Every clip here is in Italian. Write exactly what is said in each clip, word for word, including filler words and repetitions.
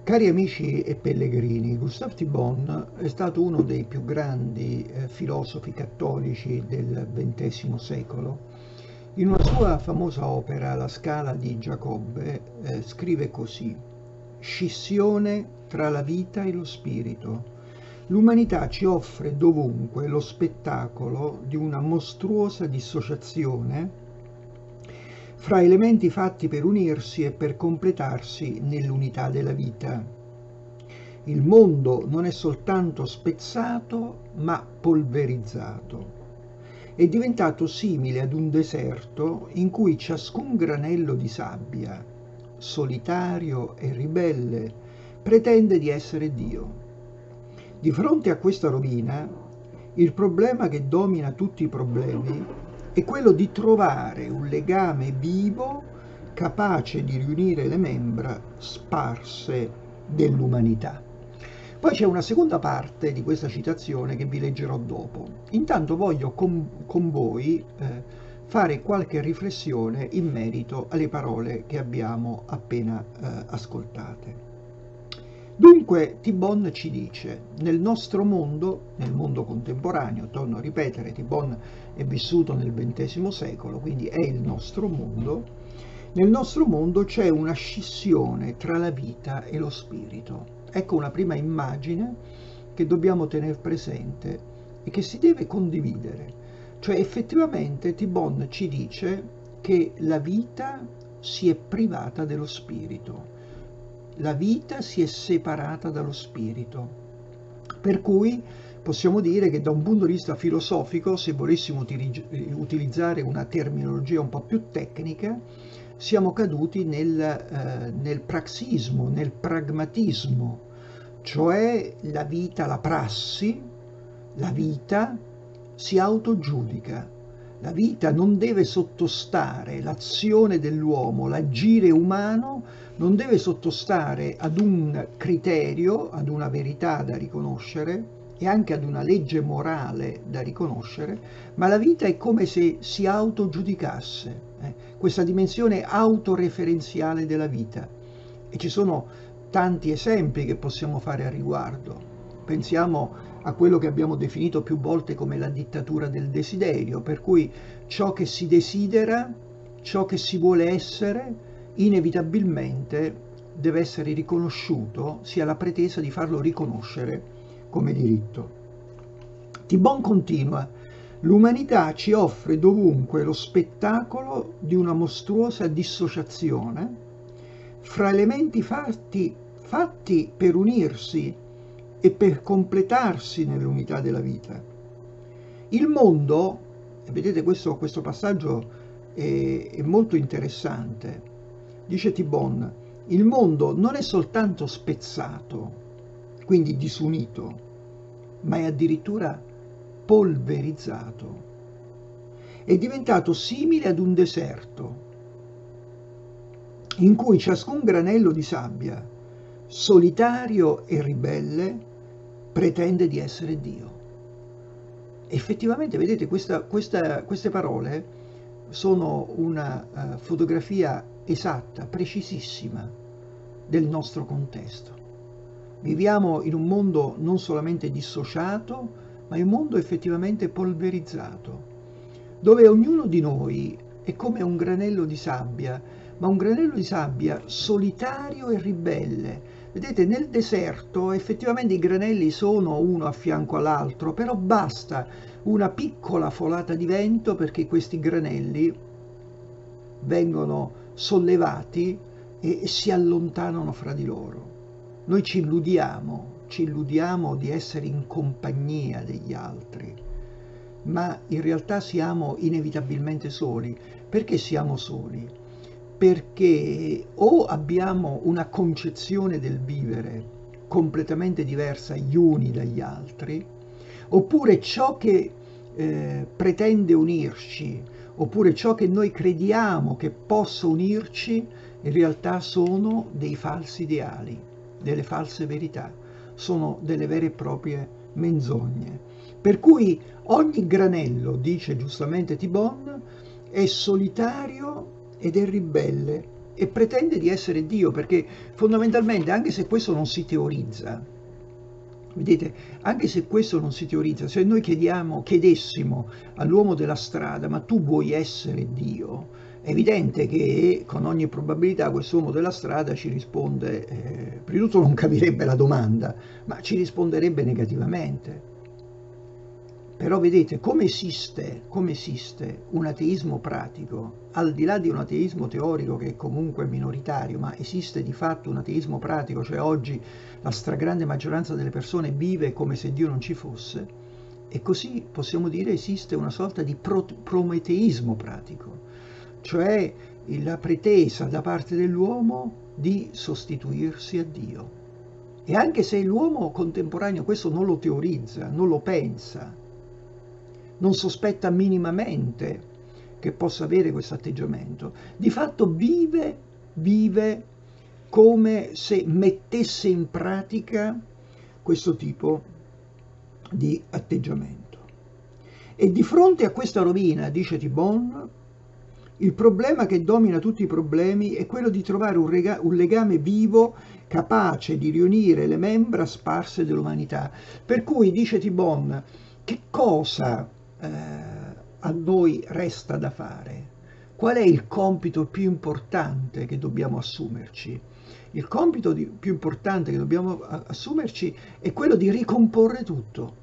Cari amici e pellegrini, Gustave Thibon è stato uno dei più grandi eh, filosofi cattolici del ventesimo secolo. In una sua famosa opera, La Scala di Giacobbe, eh, scrive così: scissione tra la vita e lo spirito. L'umanità ci offre dovunque lo spettacolo di una mostruosa dissociazione fra elementi fatti per unirsi e per completarsi nell'unità della vita. Il mondo non è soltanto spezzato, ma polverizzato. È diventato simile ad un deserto in cui ciascun granello di sabbia, solitario e ribelle, pretende di essere Dio. Di fronte a questa rovina, il problema che domina tutti i problemi è quello di trovare un legame vivo capace di riunire le membra sparse dell'umanità. Poi c'è una seconda parte di questa citazione che vi leggerò dopo. Intanto voglio con, con voi eh, fare qualche riflessione in merito alle parole che abbiamo appena eh, ascoltate. Dunque Thibon ci dice: nel nostro mondo, nel mondo contemporaneo, torno a ripetere, Thibon è vissuto nel ventesimo secolo, quindi è il nostro mondo, nel nostro mondo c'è una scissione tra la vita e lo spirito. Ecco una prima immagine che dobbiamo tenere presente e che si deve condividere. Cioè effettivamente Thibon ci dice che la vita si è privata dello spirito. La vita si è separata dallo spirito, per cui possiamo dire che da un punto di vista filosofico, se volessimo utilizzare una terminologia un po' più tecnica, siamo caduti nel, eh, nel praxismo, nel pragmatismo, cioè la vita, la prassi, la vita si autogiudica. La vita non deve sottostare, l'azione dell'uomo, l'agire umano non deve sottostare ad un criterio, ad una verità da riconoscere e anche ad una legge morale da riconoscere, ma la vita è come se si autogiudicasse, eh? questa dimensione autoreferenziale della vita. E ci sono tanti esempi che possiamo fare a riguardo. Pensiamo a quello che abbiamo definito più volte come la dittatura del desiderio, per cui ciò che si desidera, ciò che si vuole essere, inevitabilmente deve essere riconosciuto, si ha la pretesa di farlo riconoscere come diritto. Thibon continua: l'umanità ci offre dovunque lo spettacolo di una mostruosa dissociazione fra elementi fatti, fatti per unirsi e per completarsi nell'unità della vita. Il mondo, e vedete questo, questo passaggio è, è molto interessante, dice Thibon, il mondo non è soltanto spezzato, quindi disunito, ma è addirittura polverizzato. È diventato simile ad un deserto, in cui ciascun granello di sabbia, solitario e ribelle, pretende di essere Dio. Effettivamente, vedete, questa, questa, queste parole sono una uh, fotografia esatta, precisissima del nostro contesto. Viviamo in un mondo non solamente dissociato, ma in un mondo effettivamente polverizzato, dove ognuno di noi è come un granello di sabbia, ma un granello di sabbia solitario e ribelle. Vedete, nel deserto effettivamente i granelli sono uno a fianco all'altro, però basta una piccola folata di vento perché questi granelli vengono sollevati e si allontanano fra di loro. Noi ci illudiamo, ci illudiamo di essere in compagnia degli altri, ma in realtà siamo inevitabilmente soli. Perché siamo soli? Perché o abbiamo una concezione del vivere completamente diversa gli uni dagli altri, oppure ciò che eh, pretende unirci, oppure ciò che noi crediamo che possa unirci, in realtà sono dei falsi ideali, delle false verità, sono delle vere e proprie menzogne. Per cui ogni granello, dice giustamente Thibon, è solitario ed è ribelle, e pretende di essere Dio, perché fondamentalmente, anche se questo non si teorizza, vedete, anche se questo non si teorizza, se noi chiediamo, chiedessimo all'uomo della strada, ma tu vuoi essere Dio? È evidente che con ogni probabilità quest'uomo della strada ci risponde, eh, prima di tutto non capirebbe la domanda, ma ci risponderebbe negativamente. Però vedete, come esiste, come esiste un ateismo pratico, al di là di un ateismo teorico che è comunque minoritario, ma esiste di fatto un ateismo pratico, cioè oggi la stragrande maggioranza delle persone vive come se Dio non ci fosse, e così possiamo dire esiste una sorta di pro prometeismo pratico, cioè la pretesa da parte dell'uomo di sostituirsi a Dio. E anche se l'uomo contemporaneo questo non lo teorizza, non lo pensa, non sospetta minimamente che possa avere questo atteggiamento, di fatto vive, vive come se mettesse in pratica questo tipo di atteggiamento. E di fronte a questa rovina, dice Thibon, il problema che domina tutti i problemi è quello di trovare un, un legame vivo capace di riunire le membra sparse dell'umanità. Per cui, dice Thibon, che cosa eh, a noi resta da fare? Qual è il compito più importante che dobbiamo assumerci? Il compito di, più importante che dobbiamo assumerci è quello di ricomporre tutto,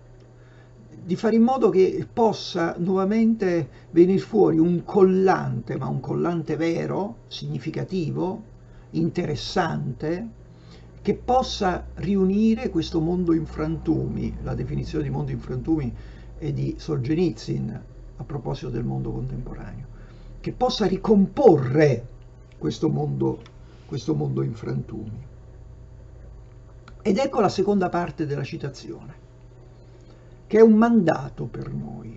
di fare in modo che possa nuovamente venire fuori un collante, ma un collante vero, significativo, interessante, che possa riunire questo mondo in frantumi. La definizione di mondo in frantumi è di Solzhenitsyn a proposito del mondo contemporaneo, che possa ricomporre questo mondo, questo mondo in frantumi. Ed ecco la seconda parte della citazione, che è un mandato per noi.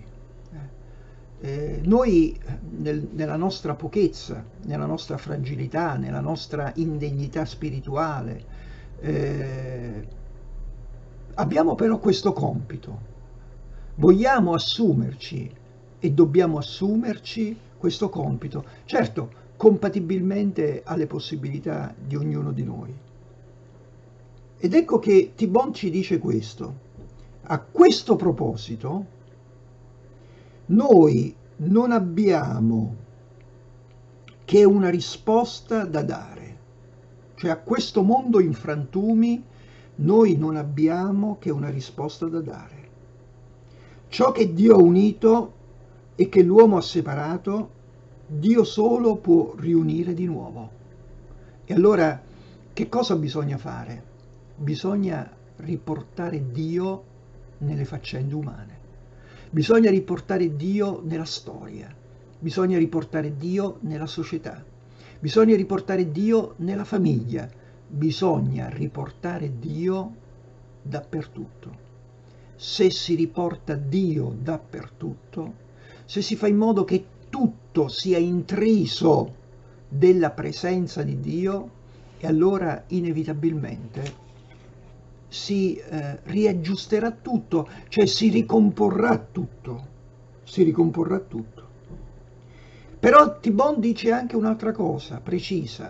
Eh, noi nel, nella nostra pochezza, nella nostra fragilità, nella nostra indegnità spirituale, eh, abbiamo però questo compito. Vogliamo assumerci e dobbiamo assumerci questo compito, certo, compatibilmente alle possibilità di ognuno di noi. Ed ecco che Thibon ci dice questo. A questo proposito, noi non abbiamo che una risposta da dare, cioè a questo mondo in frantumi noi non abbiamo che una risposta da dare. Ciò che Dio ha unito e che l'uomo ha separato, Dio solo può riunire di nuovo. E allora che cosa bisogna fare? Bisogna riportare Dio nelle faccende umane. Bisogna riportare Dio nella storia, bisogna riportare Dio nella società, bisogna riportare Dio nella famiglia, bisogna riportare Dio dappertutto. Se si riporta Dio dappertutto, se si fa in modo che tutto sia intriso della presenza di Dio, e allora inevitabilmente si eh, riaggiusterà tutto, cioè si ricomporrà tutto, si ricomporrà tutto. Però Thibon dice anche un'altra cosa precisa.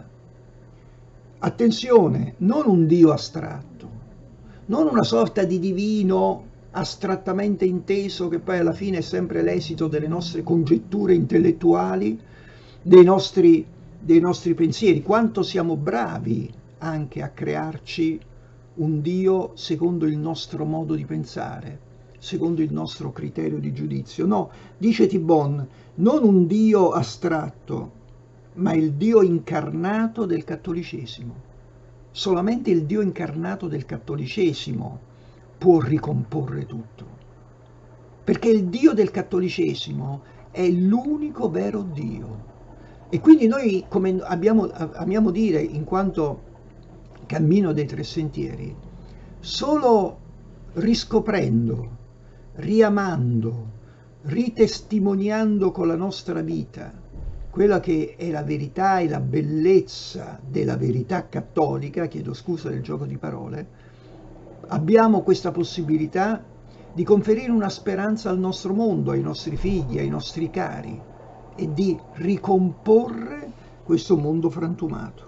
Attenzione, non un Dio astratto, non una sorta di divino astrattamente inteso che poi alla fine è sempre l'esito delle nostre congetture intellettuali, dei nostri, dei nostri pensieri. Quanto siamo bravi anche a crearci un Dio secondo il nostro modo di pensare, secondo il nostro criterio di giudizio. No, dice Thibon, non un Dio astratto, ma il Dio incarnato del cattolicesimo. Solamente il Dio incarnato del cattolicesimo può ricomporre tutto, perché il Dio del cattolicesimo è l'unico vero Dio. E quindi noi, come abbiamo, amiamo dire, in quanto cammino dei tre sentieri, solo riscoprendo, riamando, ritestimoniando con la nostra vita quella che è la verità e la bellezza della verità cattolica, chiedo scusa del gioco di parole, abbiamo questa possibilità di conferire una speranza al nostro mondo, ai nostri figli, ai nostri cari, e di ricomporre questo mondo frantumato.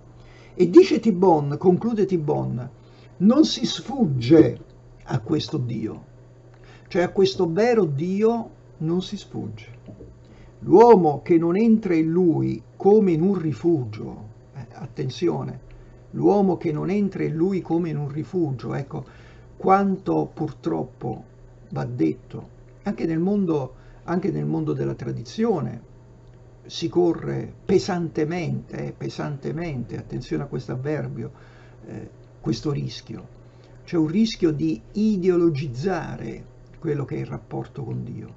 E dice T-Bon, conclude T-Bon, non si sfugge a questo Dio, cioè a questo vero Dio non si sfugge. L'uomo che non entra in lui come in un rifugio, eh, attenzione, l'uomo che non entra in lui come in un rifugio, ecco, quanto purtroppo va detto, anche nel mondo, anche nel mondo della tradizione, si corre pesantemente, eh, pesantemente, attenzione a questo avverbio, eh, questo rischio. C'è un rischio di ideologizzare quello che è il rapporto con Dio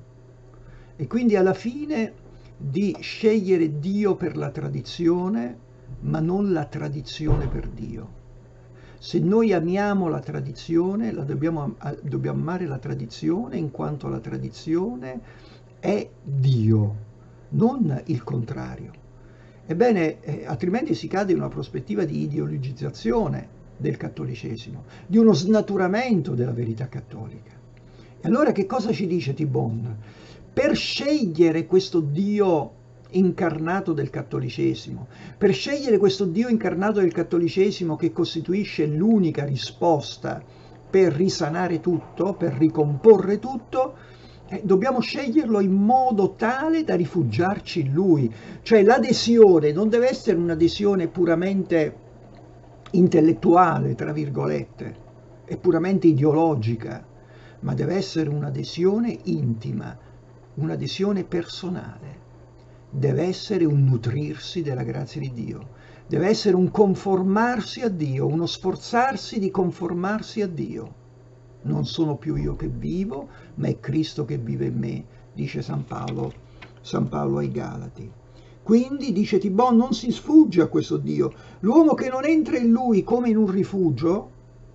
e quindi alla fine di scegliere Dio per la tradizione, ma non la tradizione per Dio. Se noi amiamo la tradizione, la dobbiamo, dobbiamo amare la tradizione in quanto la tradizione è Dio, non il contrario. Ebbene, eh, altrimenti si cade in una prospettiva di ideologizzazione del cattolicesimo, di uno snaturamento della verità cattolica. E allora che cosa ci dice T-Bon? Per scegliere questo Dio incarnato del cattolicesimo, per scegliere questo Dio incarnato del cattolicesimo che costituisce l'unica risposta per risanare tutto, per ricomporre tutto, Eh, dobbiamo sceglierlo in modo tale da rifugiarci in Lui. Cioè l'adesione non deve essere un'adesione puramente intellettuale, tra virgolette, è puramente ideologica, ma deve essere un'adesione intima, un'adesione personale. Deve essere un nutrirsi della grazia di Dio, deve essere un conformarsi a Dio, uno sforzarsi di conformarsi a Dio. Non sono più io che vivo, ma è Cristo che vive in me, dice San Paolo, San Paolo ai Galati. Quindi, dice T-Bon, non si sfugge a questo Dio. L'uomo che non entra in lui come in un rifugio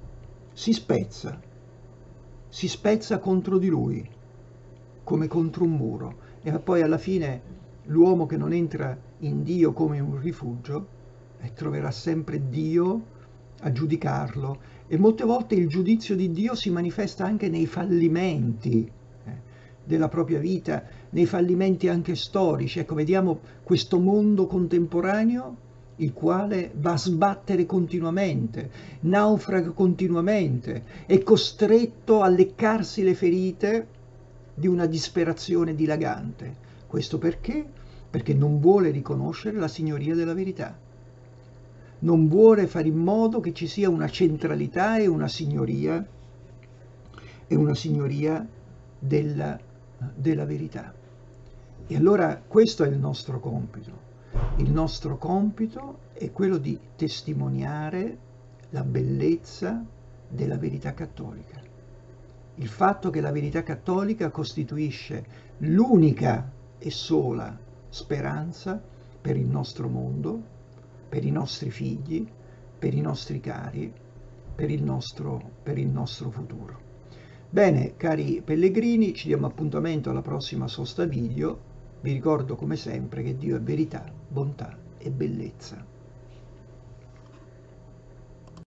si spezza, si spezza contro di lui, come contro un muro. E poi alla fine l'uomo che non entra in Dio come in un rifugio eh, troverà sempre Dio a giudicarlo. E molte volte il giudizio di Dio si manifesta anche nei fallimenti eh, della propria vita, nei fallimenti anche storici. Ecco, vediamo questo mondo contemporaneo, il quale va a sbattere continuamente, naufraga continuamente, è costretto a leccarsi le ferite di una disperazione dilagante. Questo perché? Perché non vuole riconoscere la signoria della verità. Non vuole fare in modo che ci sia una centralità e una signoria, e una signoria della, della verità. E allora questo è il nostro compito. Il nostro compito è quello di testimoniare la bellezza della verità cattolica. Il fatto che la verità cattolica costituisce l'unica e sola speranza per il nostro mondo, per i nostri figli, per i nostri cari, per il nostro, per il nostro futuro. Bene, cari pellegrini, ci diamo appuntamento alla prossima sosta video. Vi ricordo come sempre che Dio è verità, bontà e bellezza.